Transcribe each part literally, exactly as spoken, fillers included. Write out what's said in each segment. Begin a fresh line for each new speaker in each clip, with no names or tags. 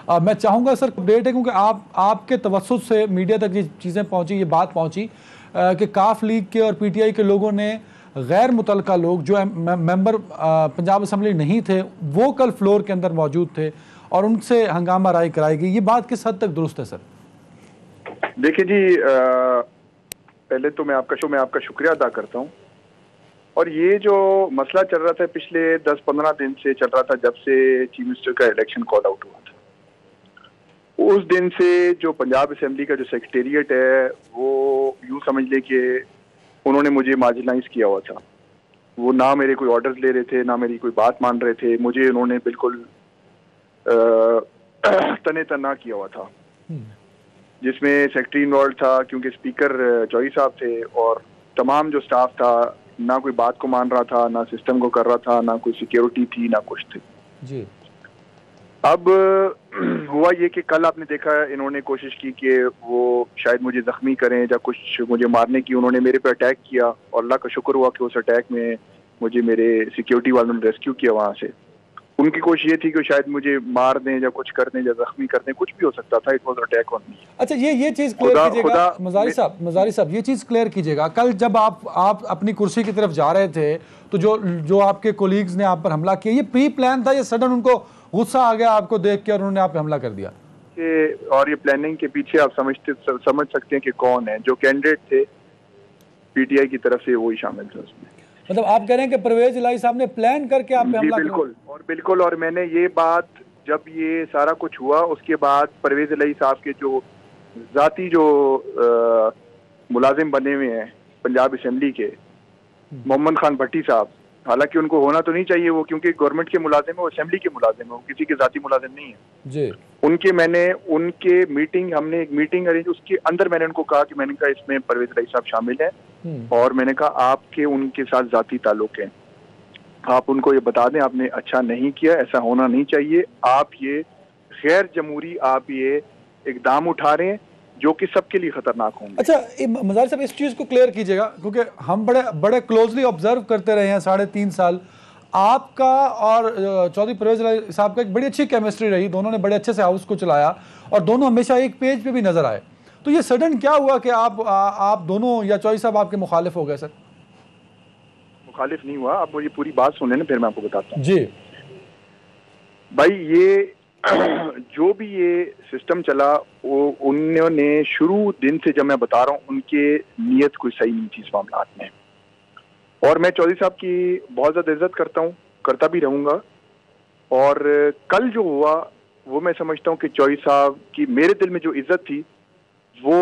आ, मैं चाहूँगा sir update है, क्योंकि आप आपके तवज्जुह से मीडिया तक ये चीज़ें पहुँची, ये बात पहुँची कि काफ लीग के और पीटीआई के लोगों ने गैर मुतलका लोग जो मेंबर पंजाब असम्बली नहीं थे वो कल फ्लोर के अंदर मौजूद थे और उनसे हंगामा राय कराई गई। ये बात किस हद तक दुरुस्त है सर?
देखिए जी, आ, पहले तो मैं आपका शो मैं आपका शुक्रिया अदा करता हूँ। और ये जो मसला चल रहा था पिछले दस पंद्रह दिन से चल रहा था, जब से चीफ मिनिस्टर का इलेक्शन कॉल आउट हुआ था, उस दिन से जो पंजाब असेंबली का जो सेक्रेटेरिएट है वो यूँ समझ ले कि उन्होंने मुझे मार्जिनलाइज किया हुआ था। वो ना मेरे कोई ऑर्डर्स ले रहे थे, ना मेरी कोई बात मान रहे थे। मुझे उन्होंने बिल्कुल तने तना किया हुआ था, जिसमें सेक्रेटरी इन्वॉल्व था क्योंकि स्पीकर चौधरी साहब थे, और तमाम जो स्टाफ था ना कोई बात को मान रहा था, ना सिस्टम को कर रहा था, ना कोई सिक्योरिटी थी, ना कुछ थी जी। अब हुआ ये कि कल आपने देखा इन्होंने कोशिश की कि वो शायद मुझे जख्मी करें या कुछ मुझे मारने की। उन्होंने मेरे पे अटैक किया और अल्लाह का शुक्र हुआ कि उस अटैक में मुझे मेरे सिक्योरिटी वालों ने रेस्क्यू किया वहाँ से। उनकी कोशिश ये थी कि शायद मुझे मार दें या कुछ कर दें या जख्मी कर दें, कुछ भी हो सकता था। It was attack on me.
अच्छा, ये ये चीज क्लियर कीजिएगा मजारी साहब, मजारी साहब ये चीज क्लियर कीजिएगा, कल जब आप आप अपनी कुर्सी की तरफ जा रहे थे तो जो जो आपके कोलीग्स ने आप पर हमला किया, ये प्री प्लान था या सडन उनको गुस्सा आ गया आपको देख के और उन्होंने आप पे हमला कर दिया?
और ये प्लानिंग के पीछे आप समझते समझ सकते हैं कि कौन है। जो कैंडिडेट थे पीटीआई की तरफ से वही शामिल थे उसमें।
मतलब आप कह रहे हैं कि परवेज इलाही साहब ने प्लान करके आप पे हमला किया?
बिल्कुल और बिल्कुल। और मैंने ये बात, जब ये सारा कुछ हुआ उसके बाद परवेज इलाही साहब के जो जाती जो आ, मुलाजिम बने हुए हैं पंजाब असेंबली के, मोहम्मद खान भट्टी साहब, हालांकि उनको होना तो नहीं चाहिए वो, क्योंकि गवर्नमेंट के मुलाजिम है, वो असेंबली के मुलाजिम है, वो किसी के जाती मुलाजिम नहीं है
जी।
उनके मैंने उनके मीटिंग हमने एक मीटिंग अरेंज, उसके अंदर मैंने उनको कहा कि मैंने कहा इसमें परवेज इलाही साहब शामिल है और मैंने कहा आपके उनके साथ जाती ताल्लुक है, आप उनको ये बता दें आपने अच्छा नहीं किया, ऐसा होना नहीं चाहिए, आप ये गैर जमहूरी आप ये इकदाम उठा रहे हैं जो कि सबके लिए खतरनाक होंगे।
अच्छा मज़ार साहब इस चीज़ को क्लियर कीजिएगा, क्योंकि हम बड़े बड़े क्लोजली ऑब्जर्व करते रहे हैं साढ़े तीन साल। आपका और चौधरी परवेज इलाही साहब का एक बड़ी अच्छी केमिस्ट्री रही, दोनों ने बड़े अच्छे से हाउस को चलाया और दोनों हमेशा एक पेज पे भी नजर आए। तो ये सडन क्या हुआ कि आप आ, आप दोनों या चौधरी साहब आपके मुखालिफ हो गए? सर
मुखालिफ नहीं हुआ, आप मुझे पूरी बात सुने ना, फिर मैं आपको बताता हूँ
जी।
भाई ये जो भी ये सिस्टम चला वो उन्होंने शुरू दिन से, जब मैं बता रहा हूँ उनके नीयत कोई सही नहीं थी इस मामला में। और मैं चौधरी साहब की बहुत ज़्यादा इज्जत करता हूँ, करता भी रहूँगा। और कल जो हुआ वो मैं समझता हूँ कि चौधरी साहब की मेरे दिल में जो इज्जत थी वो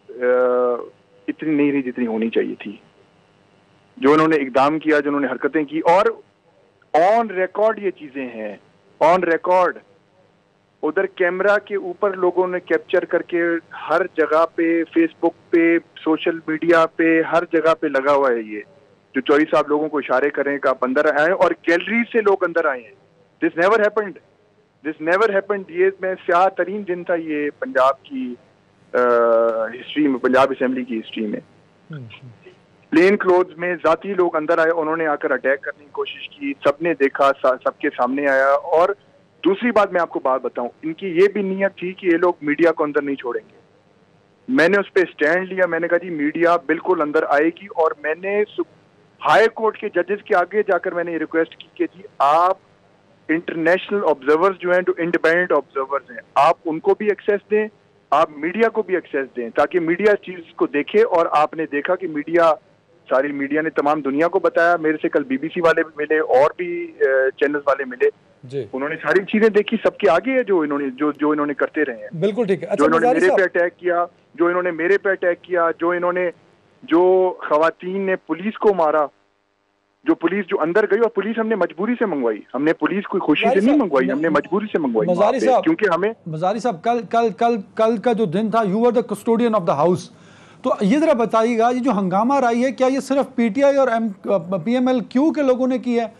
इतनी नहीं रही जितनी होनी चाहिए थी। जो उन्होंने इकदाम किया, जो उन्होंने हरकतें की, और ऑन रिकॉर्ड ये चीज़ें हैं, ऑन रिकॉर्ड। उधर कैमरा के ऊपर लोगों ने कैप्चर करके हर जगह पे, फेसबुक पे, सोशल मीडिया पे, हर जगह पे लगा हुआ है ये, जो चौधरी साहब लोगों को इशारे करें कि आप अंदर आए, और गैलरी से लोग अंदर आए हैं। This never happened, this never happened. ये मैं स्याह तरीन दिन था ये पंजाब की हिस्ट्री में, पंजाब असेंबली की हिस्ट्री में। प्लेन क्लोथ्स में जाती लोग अंदर आए, उन्होंने आकर अटैक करने की कोशिश की, सबने देखा, सबके सामने आया। और दूसरी बात मैं आपको बात बताऊं, इनकी ये भी नीयत थी कि ये लोग मीडिया को अंदर नहीं छोड़ेंगे। मैंने उस पर स्टैंड लिया, मैंने कहा जी मीडिया बिल्कुल अंदर आएगी। और मैंने हाई कोर्ट के जजेस के आगे जाकर मैंने ये रिक्वेस्ट की कि जी आप इंटरनेशनल ऑब्जर्वर्स जो हैं, जो इंडिपेंडेंट ऑब्जर्वर्स हैं, आप उनको भी एक्सेस दें, आप मीडिया को भी एक्सेस दें, ताकि मीडिया चीज को देखे। और आपने देखा कि मीडिया, सारी मीडिया ने तमाम दुनिया को बताया। मेरे से कल बीबीसी वाले भी मिले और भी चैनल्स वाले मिले जी। उन्होंने सारी चीजें देखी, सबके आगे है जो इन्होंने जो जो इन्होंने करते रहे हैं।
बिल्कुल ठीक है। अच्छा,
जो इन्होंने मेरे पे अटैक किया, जो इन्होंने मेरे पे अटैक किया, जो इन्होंने जो खवातीन ने पुलिस को मारा, जो पुलिस जो अंदर गई, और पुलिस हमने मजबूरी से मंगवाई, हमने पुलिस कोई खुशी से नहीं मंगवाई, हमने मजबूरी से मंगवाई
मजारी साहब,
क्योंकि हमें
मजारी साहब कल कल कल कल का जो दिन था, you are the custodian of the house. तो ये जरा बताइएगा, ये जो हंगामा रही है, क्या ये सिर्फ पीटीआई और एम पीएमएल क्यू के लोगों ने की है,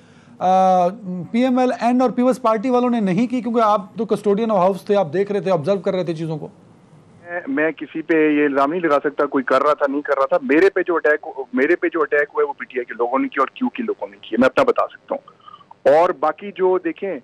पीएमएल एन और पीपल्स पार्टी वालों ने नहीं की? क्योंकि आप तो कस्टोडियन ऑफ हाउस थे, आप देख रहे थे, ऑब्जर्व कर रहे थे चीजों को।
मैं, मैं किसी पे ये इल्जाम नहीं लगा सकता कोई कर रहा था नहीं कर रहा था। मेरे पे जो अटैक मेरे पे जो अटैक हुआ है वो पीटीआई के लोगों ने की और क्यू के लोगों ने की, मैं अपना बता सकता हूँ। और बाकी जो देखें,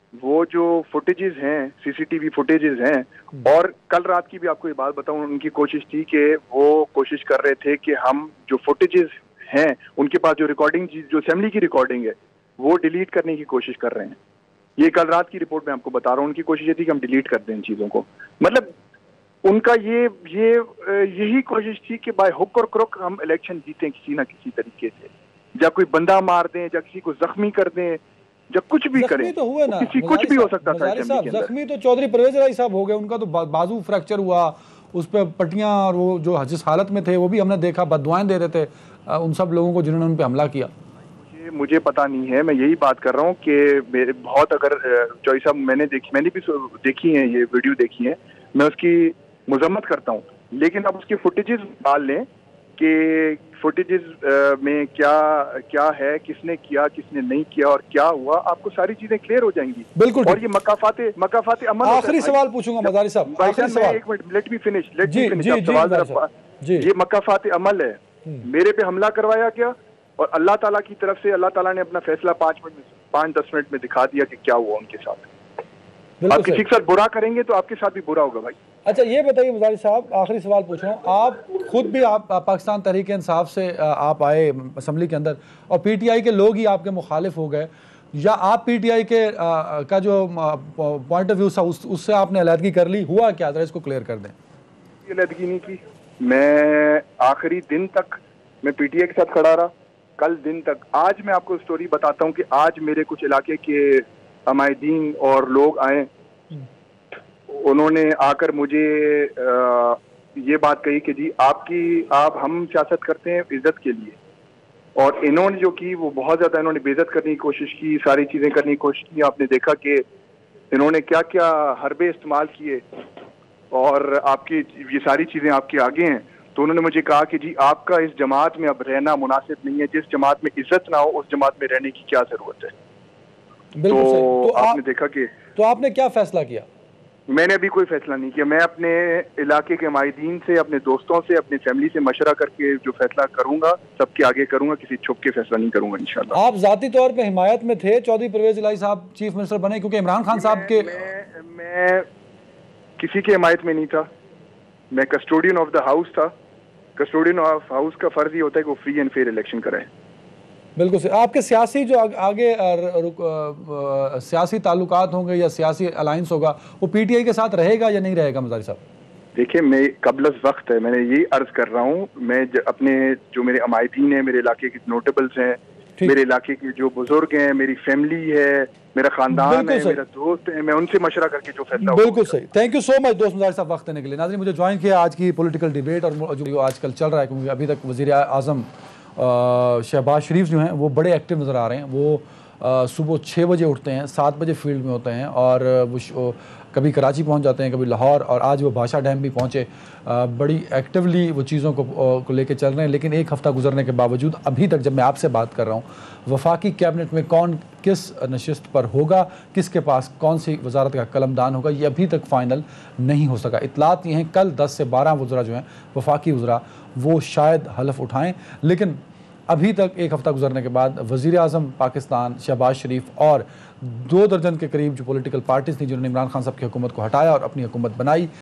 वो जो फुटेजेस हैं, सीसीटीवी फुटेजेस हैं, और कल रात की भी आपको ये बात बताऊं, उनकी कोशिश थी कि वो कोशिश कर रहे थे कि हम जो फुटेजेस हैं, उनके पास जो रिकॉर्डिंग, जो असेंबली की रिकॉर्डिंग है, वो डिलीट करने की कोशिश कर रहे हैं। ये कल रात की रिपोर्ट में आपको बता रहा हूँ, उनकी कोशिश ये थी कि हम डिलीट कर दें इन चीजों को। मतलब उनका ये ये यही कोशिश थी कि बाय हुक और क्रुक हम इलेक्शन जीतें किसी ना किसी तरीके से, या कोई बंदा मार दें, या किसी को जख्मी कर दें, जब कुछ भी करें
तो हुए ना,
किसी कुछ भी हो सकता था।
जख्मी तो चौधरी परवेज इलाही साहब हो गए, उनका तो बाजू फ्रैक्चर हुआ, उस पर पट्टियां, और वो जो जिस हालत में थे वो भी हमने देखा, बददुआएं दे रहे थे उन सब लोगों को जिन्होंने उन पर हमला किया।
मुझे मुझे पता नहीं है, मैं यही बात कर रहा हूँ कि मेरे बहुत, अगर चौधरी साहब मैंने देखी, मैंने भी देखी है, ये वीडियो देखी है, मैं उसकी मजम्मत करता हूँ, लेकिन अब उसके फुटेजेस डाल लें कि फुटेजेस में क्या क्या है, किसने किया, किसने नहीं किया, और क्या हुआ, आपको सारी चीजें क्लियर हो जाएंगी।
बिल्कुल।
और ये मकाफाते मकाफाते अमल।
आखिरी सवाल पूछूंगा मजारी साहब, आखिरी सवाल,
एक minute, let me finish, let
जी,
मी फिनिश
जी,
आप सवाल जरा।
जी,
ये मकाफाते अमल है, मेरे पे हमला करवाया गया, और अल्लाह ताला की तरफ से अल्लाह ताला ने अपना फैसला पांच मिनट में, पांच दस मिनट में दिखा दिया कि क्या हुआ उनके साथ। आप किसी के साथ बुरा करेंगे तो आपके साथ भी बुरा होगा भाई।
अच्छा, ये बताइए मजारी साहब, आखिरी सवाल पूछ रहा हूँ, आप खुद भी आप पाकिस्तान तहरीक इंसाफ से आप आए असम्बली के अंदर, और पीटीआई के लोग ही आपके मुखालिफ हो गए, या आप पीटीआई के आ, का जो पॉइंट ऑफ व्यू था उस, उससे आपने अलहदगी कर ली, हुआ क्या? जरा इसको क्लियर कर दें।
अलहदगी नहीं की, मैं आखिरी दिन तक मैं पीटीआई के साथ खड़ा रहा, कल दिन तक। आज मैं आपको स्टोरी बताता हूँ कि आज मेरे कुछ इलाके के अमायदीन और लोग आए, उन्होंने आकर मुझे आ, ये बात कही कि जी आपकी आप हम सियासत करते हैं इज्जत के लिए, और इन्होंने जो की वो बहुत ज्यादा इन्होंने बेइज्जत करने की कोशिश की, सारी चीजें करने की कोशिश की। आपने देखा कि इन्होंने क्या क्या हरबे इस्तेमाल किए, और आपकी ये सारी चीजें आपके आगे हैं। तो उन्होंने मुझे कहा कि जी आपका इस जमात में अब रहना मुनासिब नहीं है, जिस जमात में इज्जत ना हो उस जमात में रहने की क्या जरूरत है।
बिल्कुल तो, तो
आपने
आप,
देखा कि
तो आपने क्या फैसला किया?
मैंने अभी कोई फैसला नहीं किया, मैं अपने इलाके के माहिदीन से, अपने दोस्तों से, अपनी फैमिली से मशवरा करके जो फैसला करूंगा सबके आगे करूंगा, किसी छुप के फैसला नहीं करूंगा इंशाल्लाह।
आप जाती तौर पे हिमायत में थे चौधरी परवेज इलाही साहब चीफ मिनिस्टर बने, क्योंकि इमरान खान साहब के
मैं, मैं किसी के हिमायत में नहीं था, मैं कस्टोडियन ऑफ द हाउस था। कस्टोडियन ऑफ हाउस का फर्ज ये होता है कि वो फ्री एंड फेयर इलेक्शन कराए।
बिल्कुल सही। आपके सियासी जो आगे, आगे सियासी ताल्लुकात होंगे या सियासी अलायंस होगा, वो पीटीआई के साथ रहेगा या नहीं रहेगा मजारी साहब?
देखिए, मैं कबलस वक्त है, मैंने यही अर्ज कर रहा हूँ, मैं अपने जो मेरे अमायदीन हैं, मेरे इलाके के नोटेबल्स हैं, मेरे इलाके के जो बुजुर्ग हैं, मेरी फैमिली है, मेरा खानदान है, मेरा दोस्त है, मैं उनसे मशवरा करके जो फैसला।
बिल्कुल सही। थैंक यू सो मच दोस्त मजारी साहब वक्त देने के लिए। नाज़रीन, मुझे ज्वाइन किया आज की पॉलिटिकल डिबेट, और जो आजकल चल रहा है, क्योंकि अभी तक वज़ीर आज़म शहबाज शरीफ जो हैं वो बड़े एक्टिव नज़र आ रहे हैं। वो सुबह छः बजे उठते हैं, सात बजे फील्ड में होते हैं, और वो कभी कराची पहुंच जाते हैं, कभी लाहौर, और आज वो भाषा डैम भी पहुंचे। बड़ी एक्टिवली वो चीज़ों को, को लेके चल रहे हैं। लेकिन एक हफ़्ता गुजरने के बावजूद अभी तक जब मैं आपसे बात कर रहा हूँ, वफाकी कैबिनेट में कौन किस नशिस्त पर होगा, किसके पास कौन सी वजारत का कलमदान होगा, ये अभी तक फ़ाइनल नहीं हो सका। इतलात ये हैं कल दस से बारह वज़रा जो हैं वफाकी वज़रा वो शायद हलफ उठाएँ, लेकिन अभी तक एक हफ़्ता गुजरने के बाद वज़ीर आज़म पाकिस्तान शहबाज शरीफ और दो दर्जन के करीब जो पॉलिटिकल पार्टीज़ थी जिन्होंने इमरान खान साहब की हुकूमत को हटाया और अपनी हुकूमत बनाई,